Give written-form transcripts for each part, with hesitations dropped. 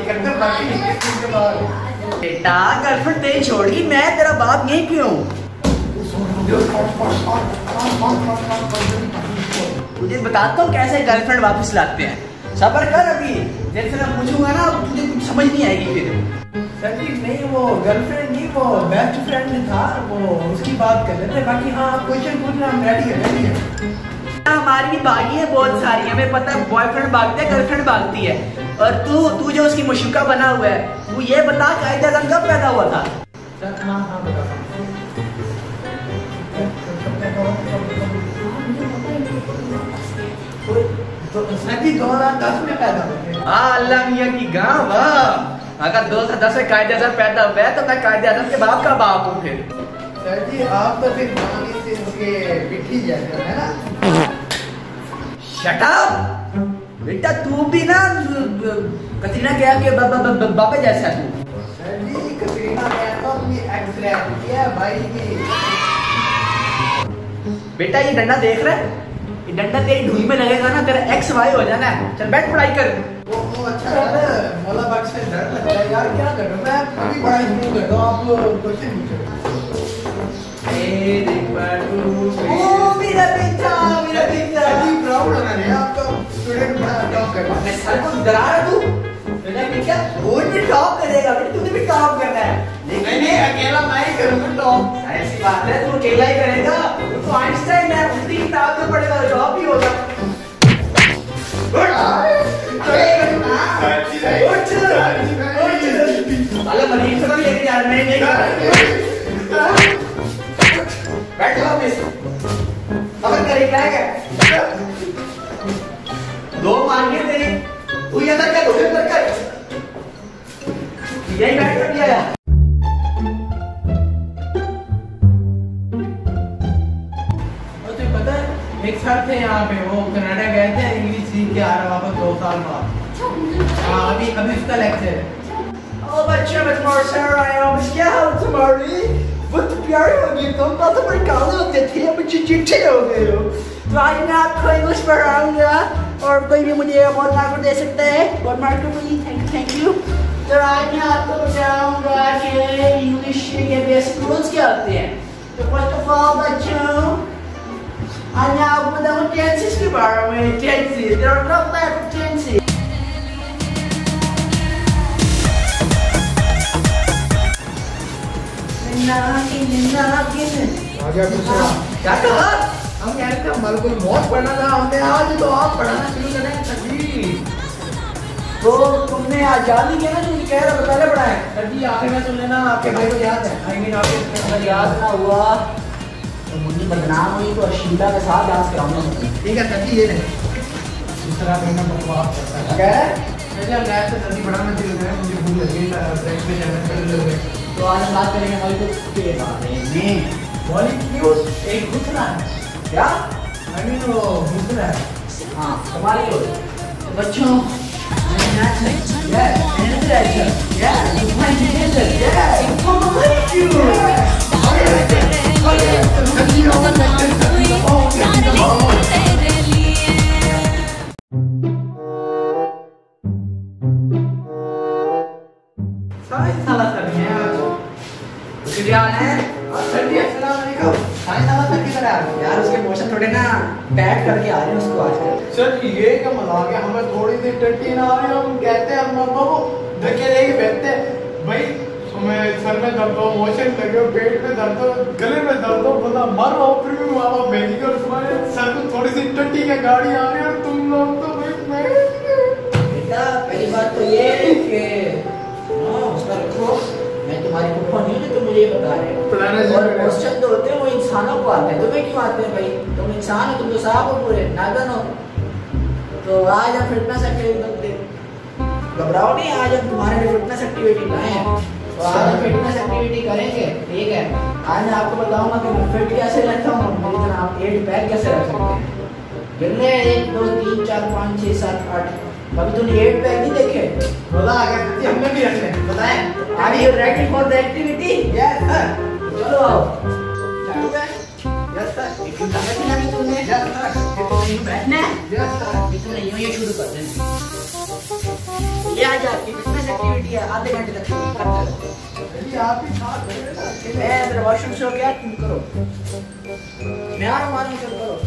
बाकी करते बाकी इसके बाद बेटा गर्लफ्रेंड तेरी छोड़ी, मैं तेरा बाप यहीं क्यों? तुझे बताता हूँ कैसे गर्लफ्रेंड वापस लाते हैं। सब्र कर, अभी जैसे मैं पूछूंगा ना तुझे कुछ समझ नहीं आएगी फिर। सर जी नहीं, वो गर्लफ्रेंड नहीं, वो बेस्ट फ्रेंड था, वो उसकी बात कर रहे थे। बाकी हाँ क्वेश्चन पूछना हम रेडी है। हमारी भी बागी है बहुत सारी, हमें पता है बॉयफ्रेंड भागते हैं गर्लफ्रेंड भागती है। और तू जो उसकी मुशुका बना हुआ है, तू ये बता कायदे आज़म कब पैदा हुआ था? सर हाँ बता। तो 2010 में पैदा हुए। अल्लाह मियाँ की गाँव। अगर 2010 में कायदे आज़म पैदा हुआ है तो मैं कायदे आज़म के बाप का बाप हूँ फिर। सर जी आप तो फिर गाने से उसके पिट्ठी जैसे है ना। शट अप बेटा, तू भी ना कतरीना कैफ के बापे जैसा है तू। सर जी कतरीना कैफ तो अपनी एक्स है भाई की। बेटा ये डंडा देख रहा है, ये डंडा तेरी ढूंढ में लगेगा ना, तेरा एक्स वाई हो जाना है। चल बैठ पढ़ाई कर। वो अच्छा है, मौला बाग से डर लगता है यार, क्या कर रहा हूँ मैं पूरी पढ़ाई शुरू कर दूँ, आप क्वेश्चन पूछो। मेरा बेटा जी प्राउड होना है आपका स्टूडेंट टॉप कर रहा है। मैं सर को डरा रहा तू बेटा, क्या वो भी टॉप करेगा बेटा, तुझे भी टॉप करना है। लेकिन नहीं अकेला मैं ही करूँगा टॉप। ऐसी बात है, तू अकेला ही करेगा, तो आइंस्टाइन है, उसकी किताब में पढ़ेगा टॉप ही होगा। मरीज को लेके जा रहे हैं। बैठ जाओ मिस, अब करेगा क्या? दो मांगे तेरी, तू ये अंदर क्या धोखे अंदर कर, यही बैठ कर दिया यार। और तुझे पता है एक सर थे यहाँ पे, वो कनाडा गए थे, इंग्लिश सीख के आ रहे वापस 2 साल बाद। हाँ अभी उसका लेक्चर है। ओ बच्चे मैं तुम्हारे सर आया हूँ, क्या हाल तुम्हारी? बहुत प्यारे हो गए तुम, तो बड़े काले होते थे, अब चिट्ठे हो गए हो। तो आज मैं आपको इंग्लिश पढ़ाऊंगा और कोई भी मुझे बहुत मार्क दे सकता है, बहुत मार्क मुझे थैंक यू। तो आज मैं आपको बताऊंगा कि इंग्लिश के बेसिक रूल्स क्या होते हैं। तो फर्स्ट ऑफ ऑल बच्चों, आज मैं आपको बताऊंगा टेंसेस के बारे में। Tenses, there are no type of tenses। आगे दूसरा क्या कहा? हम कह रहे थे हमारे को बहुत पढ़ना था, हमने आज तो आप पढ़ाना शुरू करें सभी। तो तुमने आजादी किया ना, तुम कह रहे पहले पढ़ाए। सभी आखिर में सुन लेना, आपके भाई को याद है। आई मीन अगर याद ना हुआ तो मुझे बदनाम हुई तो अशीला के साथ डांस कराऊंगा। ठीक है सभी ये नहीं दूसरा महीना बकवास करता है। क्या है? मुझे लैब से सभी पढ़ाना शुरू करें, मुझे भूल लगी ब्रेक पे जाना। तो आज हम बात करेंगे मॉलिक्यूल्स के बारे में। मॉलिक्यूल्स एक दूसरा है क्या? आई मीन वो दूसरा है। हाँ मॉलिक्यूल। तो बच्चों यार उसके मोशन थोड़े ना बैठ करके आ रहे हैं उसको आजकल। सर ये क्या मजाक है, हमें थोड़ी सी टट्टी ना आ रही, हम कहते हैं हम को धक्के देके बैठते हैं भाई। हमें सर में दर्द हो, मोशन लगे, पेट में दर्द हो, गले में दर्द हो, बंदा मर रहा हो, फिर भी वहाँ मेडिकल तुम्हारे सर को थोड़ी सी टट्टी की गाड़ी आ रही है और तुम लोग तो भाई बेटा पहली बात तो ये कि उसका रखो, मैं तुम्हारी पुप्पा नहीं हूँ, तो मुझे ये बता रहे हो। और क्वेश्चन तो होते हैं वो इंसानों को आते हैं, तुम्हें क्यों आते हैं भाई? तुम इंसान हो, तुम तो साफ हो, पूरे नागन हो। तो आज हम फिटनेस एक्टिविटी, घबराओ नहीं, आज हम तुम्हारे लिए फिटनेस एक्टिविटी लाए हैं। तो आज हम फिटनेस एक्टिविटी करेंगे, ठीक है? आज मैं आपको बताऊंगा कि मैं फिट कैसे रहता हूँ, मेरी तरह आप 8 पैक कैसे रख सकते हैं। गिनने 1 2 3 4 5 6 7 8। कभी तूने 8 पैक नहीं देखे? बोला आगे हमने भी रखने बताएं। Are you ready for the activity? Yes sir। चलो आओ। चालू है? Yes sir। एक समय की लगी तुमने? Yes sir। बैठना है? Yes sir। इतना यूँ ये शुरू कर देना। ये आज आपकी फिटनेस ड्यूटी है, आधे घंटे तक करते रहो। चलिए आप ही साथ करें ना, अकेले। मैं तेरा वॉशरूम से हो गया, तुम करो। मैं आ रहा हूँ, चल करो।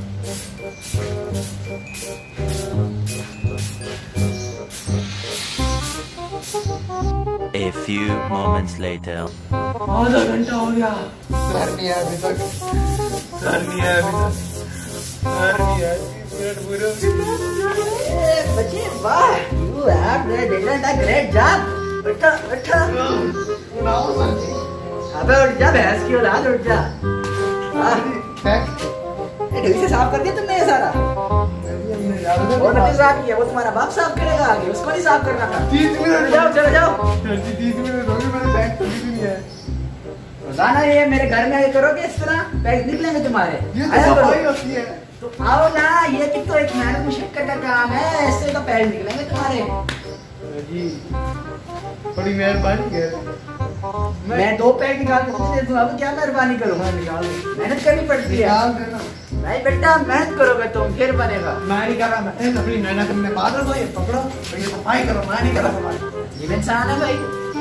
A few moments later. आधा घंटा हो गया, सर नहीं आया अभी तक, सर नहीं आया अभी तक, सर नहीं आया, 30 मिनट पूरे हो गए। बच्चे वाह, you have done a great job। उठा उठा, उठाओ सर जी। अबे उठ जा, भैंस की औलाद उठ जा। बैग ये ढंग से साफ कर दिया तुमने ये सारा? वो नहीं साफ किया, वो तुम्हारा बाप साफ करेगा आगे, उसको नहीं साफ करना था। 30 मिनट जाओ, चले जाओ। सर जी 30 मिनट हो गए, मेरे बैग कभी भी नहीं आया। रोजाना ये मेरे घर में आके करोगे इस तरह, बैग निकलेंगे तुम्हारे। ये तो आया करो। सफाई होती है। तो आओ ना, ये भी तो एक मेहनत मुशक्कत का काम है, ऐसे तो पैर निकलेंगे तुम्हारे। सर जी बड़ी मेहरबानी है। मैं 2 पैर निकाल के तुझे दे दूं, अब क्या मेहरबानी करूं? निकाल दो। मेहनत करनी पड़ती है। निकाल देना। नहीं बेटा, मेहनत करोगे तुम फिर बनेगा। मैं नहीं कर रहा, मैं अपनी मेहनत में पागल हो, ये पकड़ो तो ये सफाई करो, मैं नहीं कर रहा सफाई। ये इंसान है भाई,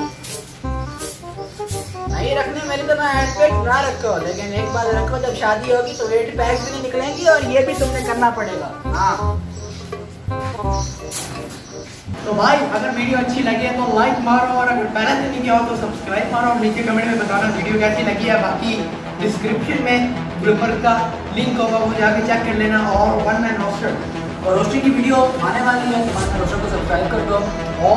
नहीं रखने मेरी तो मैं हैंड बैग ना रखो, लेकिन एक बार रखो, जब शादी होगी तो वेट बैग भी नहीं निकलेंगी और ये भी तुमने करना पड़ेगा। हाँ तो भाई अगर वीडियो अच्छी लगी है तो लाइक मारो, और अगर पहले से नहीं किया हो तो सब्सक्राइब मारो, और नीचे कमेंट में बताना वीडियो कैसी लगी है। बाकी डिस्क्रिप्शन में ब्लूपर का लिंक होगा, वो जाके चेक कर लेना। और वन मैन रोस्टर और रोस्टिंग की वीडियो आने वाली है, तो रोस्टर को सब्सक्राइब कर दो।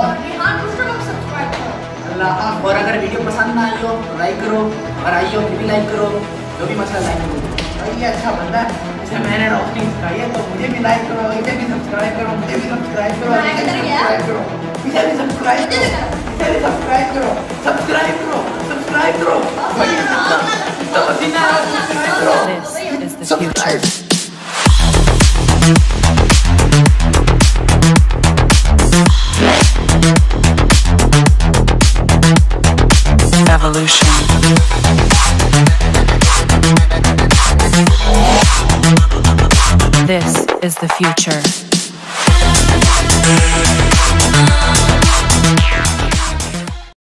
और अल्लाह, और अगर वीडियो पसंद ना आई हो तो लाइक करो, अगर आई हो फिर भी लाइक करो, जो भी मसला लाइक करो। भाई ये अच्छा बंदा है, इसे मैंने रोस्टिंग सिखाई है, तो मुझे भी लाइक करो, इसे भी सब्सक्राइब करो, मुझे भी सब्सक्राइब करो, इसे भी सब्सक्राइब करो, इसे भी सब्सक्राइब करो, इसे भी सब्सक्राइब करो, सब्सक्राइब करो, सब्सक्राइब करो। भाई इतना पसीना है, सब्सक्राइब करो। This is the future. Evolution. This is the future.